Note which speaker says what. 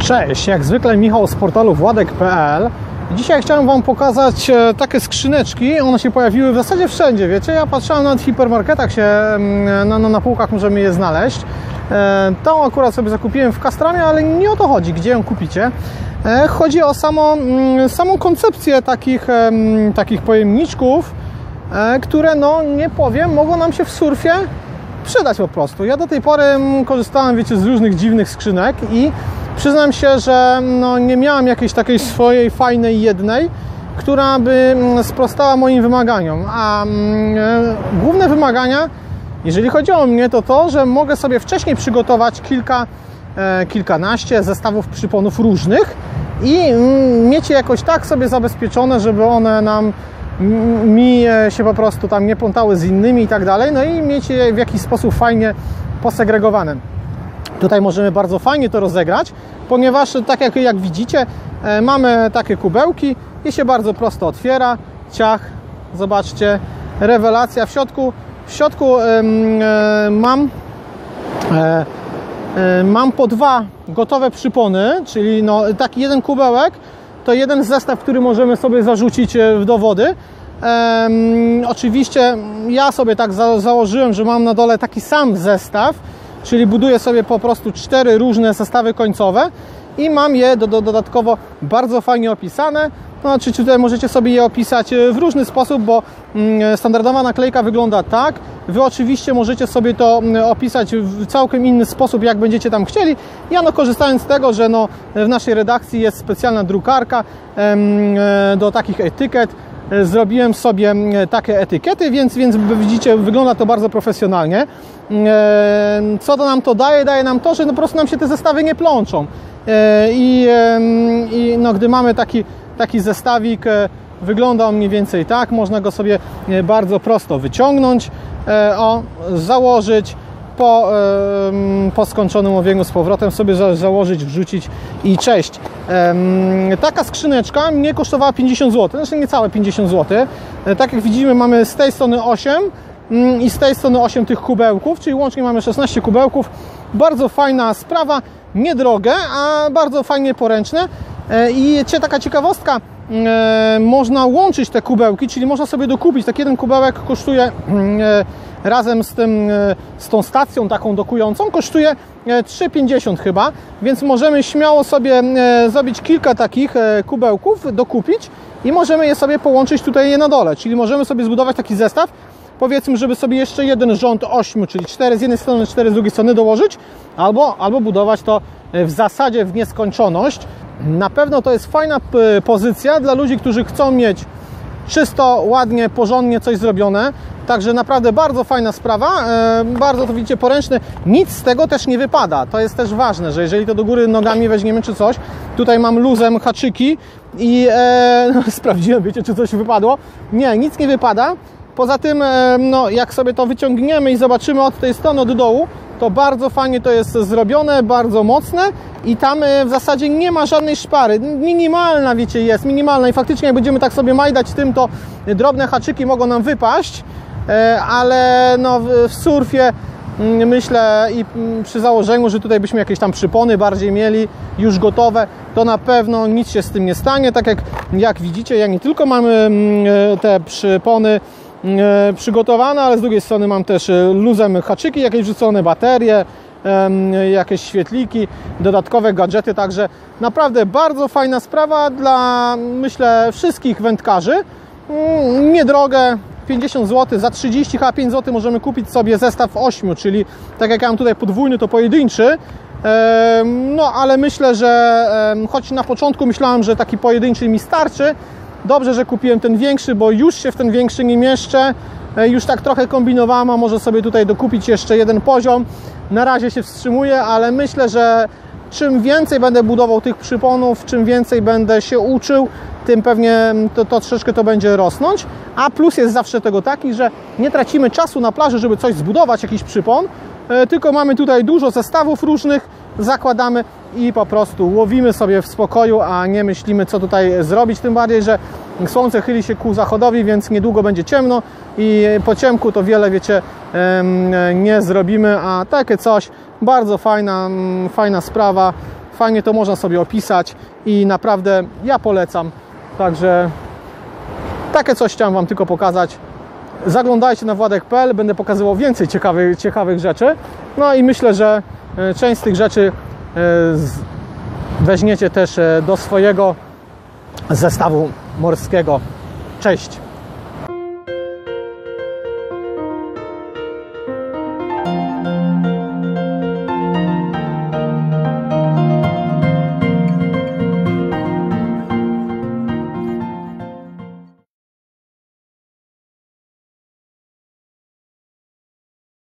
Speaker 1: Cześć, jak zwykle Michał z portalu władek.pl. Dzisiaj chciałem Wam pokazać takie skrzyneczki. One się pojawiły w zasadzie wszędzie, wiecie. Ja patrzyłem, nawet w hipermarketach się na półkach możemy je znaleźć. Tą akurat sobie zakupiłem w Castramie, ale nie o to chodzi, gdzie ją kupicie. Chodzi o samą koncepcję takich pojemniczków, które, no nie powiem, mogą nam się w surfie przydać po prostu. Ja do tej pory korzystałem, wiecie, z różnych dziwnych skrzynek i przyznam się, że no, nie miałem jakiejś takiej swojej fajnej jednej, która by sprostała moim wymaganiom. A główne wymagania, jeżeli chodzi o mnie, to to, że mogę sobie wcześniej przygotować kilkanaście zestawów przyponów różnych i mieć je jakoś tak sobie zabezpieczone, żeby one mi się po prostu tam nie plątały z innymi i tak dalej, no i mieć je w jakiś sposób fajnie posegregowane. Tutaj możemy bardzo fajnie to rozegrać, ponieważ tak jak widzicie, mamy takie kubełki i się bardzo prosto otwiera, ciach, zobaczcie, rewelacja. W środku mam po dwa gotowe przypony, czyli no, taki jeden kubełek to jeden zestaw, który możemy sobie zarzucić do wody. Oczywiście ja sobie tak założyłem, że mam na dole taki sam zestaw, czyli buduję sobie po prostu 4 różne zestawy końcowe i mam je dodatkowo bardzo fajnie opisane. No, znaczy tutaj możecie sobie je opisać w różny sposób, bo standardowa naklejka wygląda tak. Wy oczywiście możecie sobie to opisać w całkiem inny sposób, jak będziecie tam chcieli. Ja no, korzystając z tego, że no, w naszej redakcji jest specjalna drukarka do takich etykiet, zrobiłem sobie takie etykiety, więc widzicie, wygląda to bardzo profesjonalnie. Co to nam to daje? Daje nam to, że no, po prostu nam się te zestawy nie plączą. I no, gdy mamy taki zestawik, wygląda on mniej więcej tak, można go sobie bardzo prosto wyciągnąć, założyć, po skończonym owieniu z powrotem sobie założyć, wrzucić i cześć. Taka skrzyneczka mnie kosztowała 50 zł, znaczy niecałe 50 zł. Tak jak widzimy, mamy z tej strony 8 i z tej strony 8 tych kubełków, czyli łącznie mamy 16 kubełków. Bardzo fajna sprawa, niedrogie, a bardzo fajnie poręczne. I taka ciekawostka, można łączyć te kubełki, czyli można sobie dokupić. Taki jeden kubełek kosztuje razem z tą stacją taką dokującą, kosztuje 3,50 chyba, więc możemy śmiało sobie zrobić kilka takich kubełków, dokupić i możemy je sobie połączyć tutaj na dole, czyli możemy sobie zbudować taki zestaw, powiedzmy, żeby sobie jeszcze jeden rząd 8, czyli 4 z jednej strony, 4 z drugiej strony dołożyć, albo budować to w zasadzie w nieskończoność. Na pewno to jest fajna pozycja dla ludzi, którzy chcą mieć czysto, ładnie, porządnie coś zrobione. Także naprawdę bardzo fajna sprawa, bardzo to widzicie poręczne. Nic z tego też nie wypada. To jest też ważne, że jeżeli to do góry nogami weźmiemy czy coś, tutaj mam luzem haczyki i sprawdziłem, wiecie, czy coś wypadło. Nie, nic nie wypada. Poza tym, no, jak sobie to wyciągniemy i zobaczymy od tej strony, od dołu, to bardzo fajnie to jest zrobione, bardzo mocne i tam w zasadzie nie ma żadnej szpary. Minimalna, wiecie, jest minimalna i faktycznie jak będziemy tak sobie majdać tym, to drobne haczyki mogą nam wypaść, ale no, w surfie myślę i przy założeniu, że tutaj byśmy jakieś tam przypony bardziej mieli już gotowe, to na pewno nic się z tym nie stanie. Tak jak widzicie, ja nie tylko mamy te przypony przygotowane, ale z drugiej strony mam też luzem haczyki, jakieś wrzucone baterie, jakieś świetliki, dodatkowe gadżety, także naprawdę bardzo fajna sprawa dla, myślę, wszystkich wędkarzy. Niedrogie, 50 zł, za 30 chyba 5 zł możemy kupić sobie zestaw 8, czyli tak jak ja mam tutaj podwójny, to pojedynczy. No ale myślę, że choć na początku myślałem, że taki pojedynczy mi starczy, dobrze, że kupiłem ten większy, bo już się w ten większy nie mieszczę. Już tak trochę kombinowałem, a może sobie tutaj dokupić jeszcze jeden poziom. Na razie się wstrzymuję, ale myślę, że czym więcej będę budował tych przyponów, czym więcej będę się uczył, tym pewnie to troszeczkę to będzie rosnąć. A plus jest zawsze tego taki, że nie tracimy czasu na plaży, żeby coś zbudować, jakiś przypon, tylko mamy tutaj dużo zestawów różnych, zakładamy i po prostu łowimy sobie w spokoju, a nie myślimy, co tutaj zrobić. Tym bardziej, że słońce chyli się ku zachodowi, więc niedługo będzie ciemno i po ciemku to wiele, wiecie, nie zrobimy, a takie coś, bardzo fajna sprawa, fajnie to można sobie opisać i naprawdę ja polecam. Także takie coś chciałem Wam tylko pokazać. Zaglądajcie na władek.pl, będę pokazywał więcej ciekawych rzeczy. No i myślę, że część z tych rzeczy weźmiecie też do swojego zestawu morskiego. Cześć!